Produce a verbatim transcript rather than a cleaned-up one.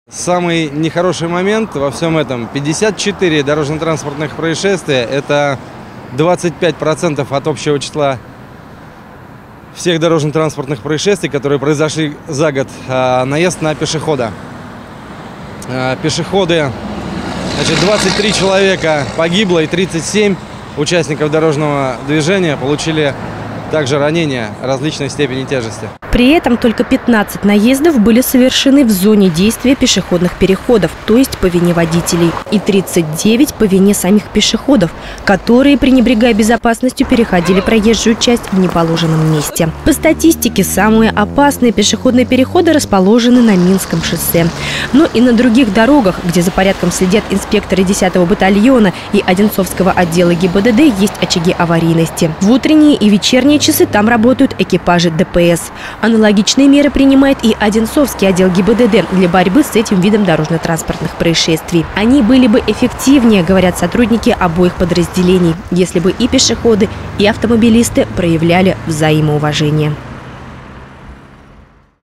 Самый нехороший момент во всем этом – пятьдесят четыре дорожно-транспортных происшествия. Это двадцать пять процентов от общего числа всех дорожно-транспортных происшествий, которые произошли за год. Наезд на пешехода. Пешеходы, значит, двадцать три человека погибло и тридцать семь участников дорожного движения получили также ранения различной степени тяжести. При этом только пятнадцать наездов были совершены в зоне действия пешеходных переходов, то есть по вине водителей, и тридцать девять по вине самих пешеходов, которые, пренебрегая безопасностью, переходили проезжую часть в неположенном месте. По статистике, самые опасные пешеходные переходы расположены на Минском шоссе. Но и на других дорогах, где за порядком следят инспекторы десятого батальона и Одинцовского отдела ГИБДД, есть очаги аварийности. В утренние и вечерние часы там работают экипажи ДПС. Аналогичные меры принимает и Одинцовский отдел ГИБДД для борьбы с этим видом дорожно-транспортных происшествий. Они были бы эффективнее, говорят сотрудники обоих подразделений, если бы и пешеходы, и автомобилисты проявляли взаимоуважение.